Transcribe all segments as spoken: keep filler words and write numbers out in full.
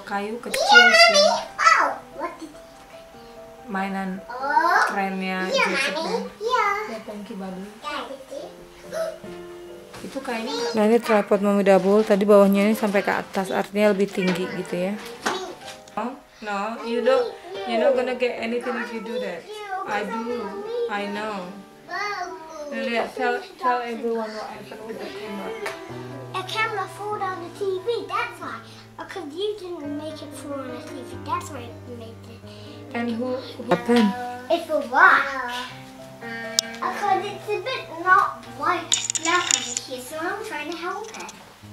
kayu kecil sih. Mainan kerennya Jacobnya. Ya, thank you buddy. Itu kayaknya. Nah, ini tripod Mommy Double. Tadi bawahnya ini sampai ke atas, artinya lebih tinggi gitu ya. Oh, no, you don't, you're not gonna get anything if you do that. I do, I know. Lihat, tell, tell everyone what happened with the camera. A camera fall on the T V, that's why. Because you didn't make it fall on the T V, that's why you made it. And who, who happened? It's for what? Because it's a bit not white black over here, so I'm trying to help it.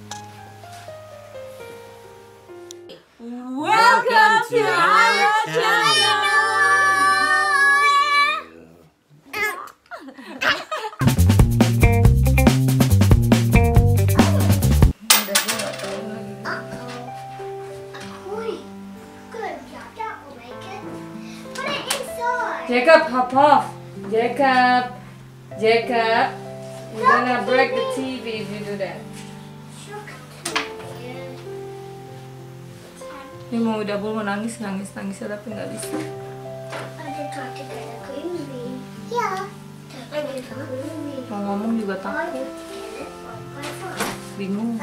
Welcome to our channel. Jacob, hop off. Jacob, Jacob, you're gonna break the T V if you do that. Ini mau udah mau nangis, nangis, nangis, tapi nggak bisa. Mau ngomong juga takut, bingung.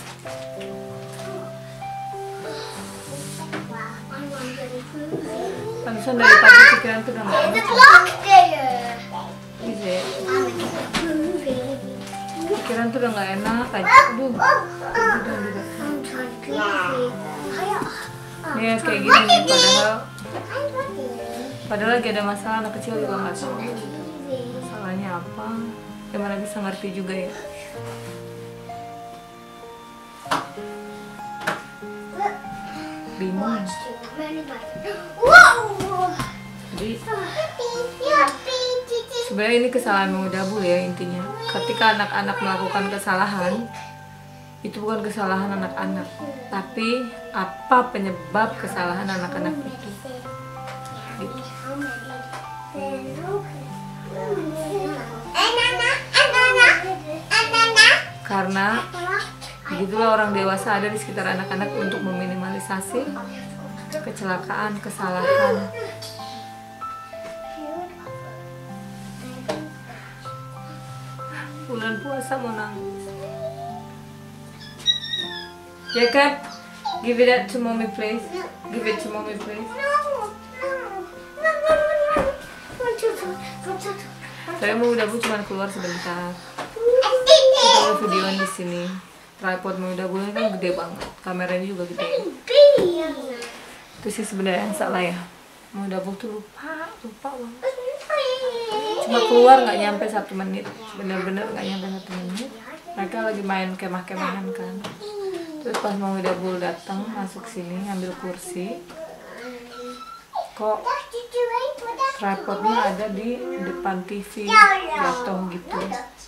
Pantesan dari tadi pikiran tuh udah nggak enak. Bisa. Pikiran tuh udah nggak enak aja. Aduh, udah udah. Nih kayak gini nih, padahal padahal lagi ada masalah, anak kecil juga nggak tahu masalahnya apa. Gimana bisa ngerti juga ya? Bingung. Jadi sebenarnya ini kesalahan Mommy Double ya intinya. Ketika anak-anak melakukan kesalahan, itu bukan kesalahan anak-anak, tapi apa penyebab kesalahan anak-anak itu. Gitu. Karena begitulah orang dewasa ada di sekitar anak-anak untuk meminimalisasi kecelakaan, kesalahan. Bulan puasa mau nangis. Jacob, give it that to mommy please. Give it to mommy please. Saya mau udah bu cuma keluar sebentar. Kita videoan di sini. Tripod Mommy Double kan gede banget, kameranya juga gede. Itu sih sebenarnya yang salah ya. Mommy Double tuh lupa, lupa banget. Cuma keluar nggak nyampe satu menit, bener-bener nggak nyampe satu menit. Mereka lagi main kemah-kemahan kan. Terus pas Mommy Double datang masuk sini ngambil kursi, kok tripodnya ada di depan T V, jatuh gitu.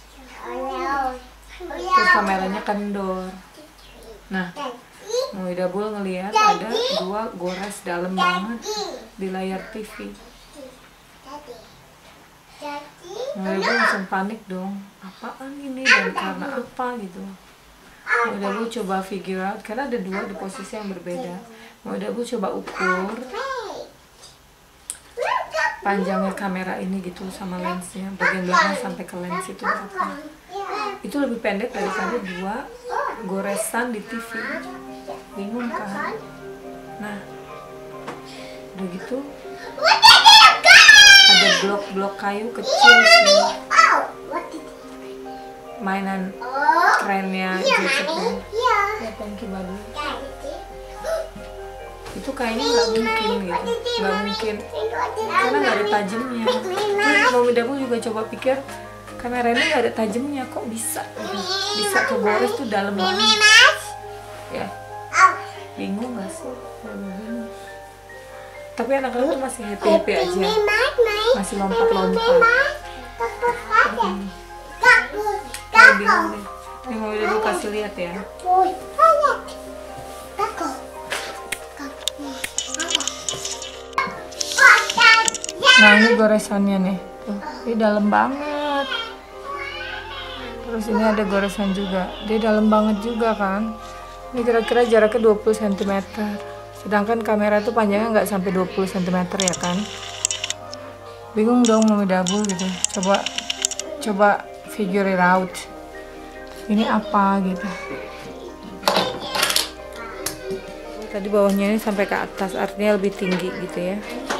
Terus kameranya kendor. Nah, Mommy Double ngelihat ada dua gores dalam banget di layar T V. Mommy Double langsung panik dong. Apaan ini dan karena apa gitu. Mommy Double coba figure out karena ada dua di posisi yang berbeda. Mommy Double coba ukur panjangnya kamera ini gitu sama lensnya, bagian belakang sampai ke lens itu berapa. Itu lebih pendek daripada dua goresan di T V. Bingung kan? Nah, udah gitu ada blok-blok kayu kecil sih. Mainan kerennya Jacobnya. Ya, thank you buddy. Itu kayaknya nggak mungkin gitu, nggak mungkin karena nggak ada tajamnya. Terus Mommy Double juga coba pikir kamera ini nggak ada tajamnya, kok bisa bisa kegores tuh dalam banget ya. Bingung nggak sih? Bingung. Tapi anak-anak tuh masih happy happy aja, masih lompat-lompat. Hmm. Bingung deh. Ini Mommy Double kasih lihat ya. Nah ini goresannya nih, tuh, ini dalam banget. Terus ini ada goresan juga, dia dalam banget juga kan. Ini kira-kira jaraknya dua puluh sentimeter. Sedangkan kamera tuh panjangnya nggak sampai dua puluh sentimeter ya kan. Bingung dong Mami Double gitu. Coba coba figure it out. Ini apa gitu. Tadi bawahnya ini sampai ke atas, artinya lebih tinggi gitu ya.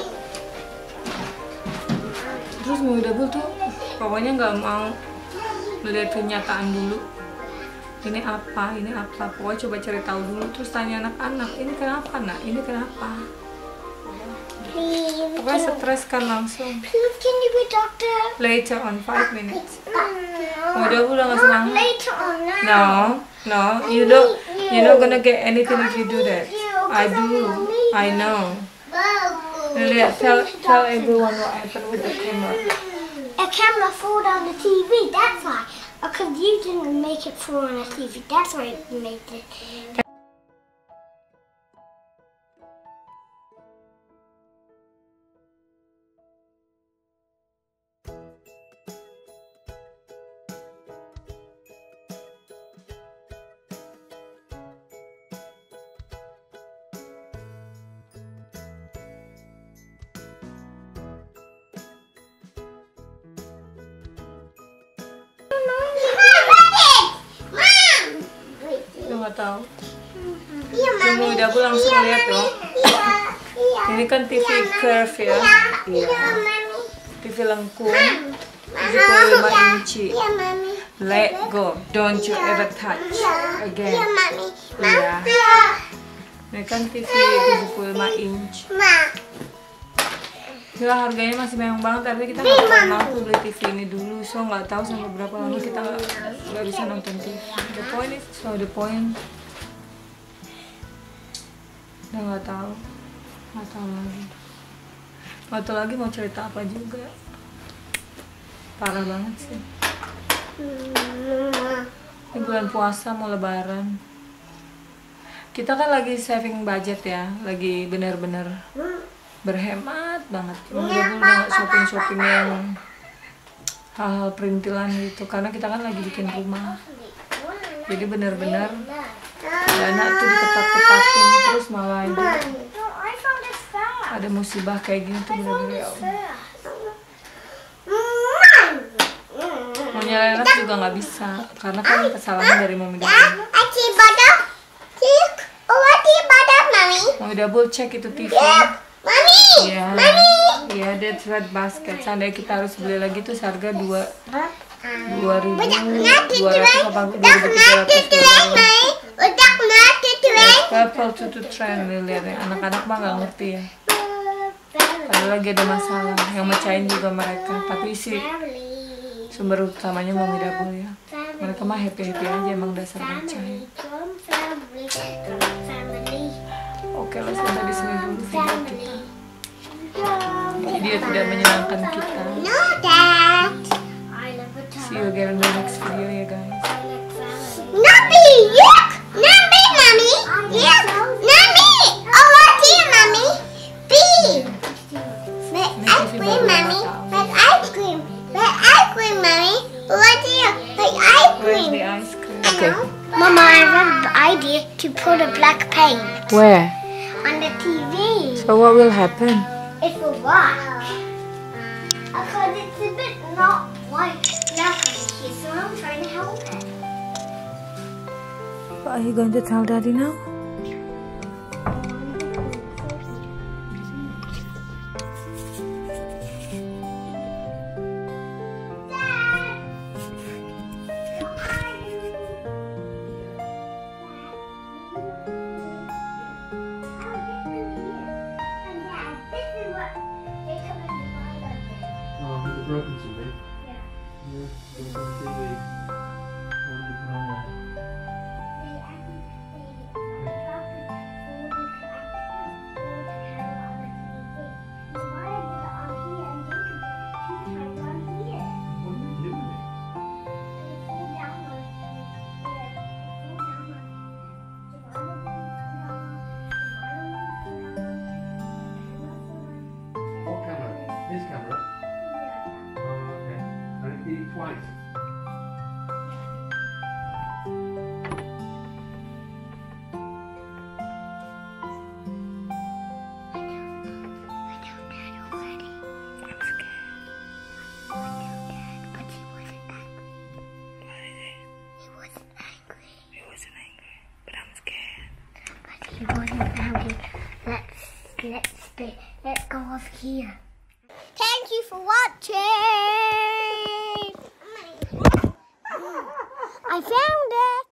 Terus Mami Double tuh pokoknya nggak mau melihat kenyataan dulu. Ini apa, ini apa, pokoknya coba cari tahu dulu, terus tanya anak-anak, ini kenapa nak, ini kenapa. Please, Pokoknya stres kan langsung. please, can you be doctor? Later on five minutes. No. Udah udah nggak semangat. Later on now. No, no, you don't, you're not gonna get anything if you do that. I do, I know. Lihat, tell, tell everyone what happened with the camera. A camera fall down the T V, that's why. Because you didn't make it fall on the T V, that's why it made it. Lu nggak tahu. Iya, Mami udah aku langsung lihat loh. Iya, iya. Ini kan T V curve ya. Iya, Mami. T V lengkung. tujuh puluh lima inci. Iya, Mami. Let go. Don't you ever touch Iya, again. Mami. Iya. Iya. Ini kan T V tujuh puluh lima inch. Ma. Gila harganya masih mewah banget, tapi kita nggak pernah mampu beli T V ini dulu, so nggak tahu sampai berapa lama kita nggak nggak bisa nonton T V. The point is, so the point, udah nggak tahu, nggak tahu lagi, nggak tahu lagi mau cerita apa juga, parah banget sih. Ini bulan puasa mau Lebaran, kita kan lagi saving budget ya, lagi bener-bener berhemat banget. Mami Double udah gak shopping-shopping yang hal-hal perintilan gitu, karena kita kan lagi bikin rumah, jadi bener-bener dana tuh diketat-ketatin, terus malah ada, ada musibah kayak gini tuh bener-bener ya Allah. Mau nyalain anak juga nggak bisa, karena kan kesalahan dari Mami Double. Mami Double cek itu T V. Mami, Iya, iya, that's red basket. Seandainya kita harus beli lagi tuh seharga dua dua ribu dua ratus apa dua ribu tiga ratus dolar. Purple tutu trend nih, lihat ya. Anak-anak mah nggak ngerti ya. Padahal lagi ada masalah yang mecahin juga mereka. Tapi sih sumber utamanya Mami Double ya. Mereka mah happy happy aja, emang dasar mecahin. Oke lah, sampai di sini dulu video kita. Video tidak menyenangkan kita. See you again in the next video ya guys. Nabi, look! Nabi, Mommy! Look! Nabi! Oh, what's here, Mommy? B! Red ice cream, Mommy! Red ice cream! Red ice cream, Mommy! What's here? Red ice Where's cream! the ice cream? Okay. Mama, I have an idea to put a black paint Where? on the T V. So what will happen? It will what? Because it's a bit not white black here, so I'm trying to help it. What are you going to tell Daddy now? Broken T V. Yeah. Yeah, broken T V. What did you put on there? What are you doing? What camera? This camera? Oh, okay. And it did it twice. let's stay. Let's go off here. Thank you for watching. I found it.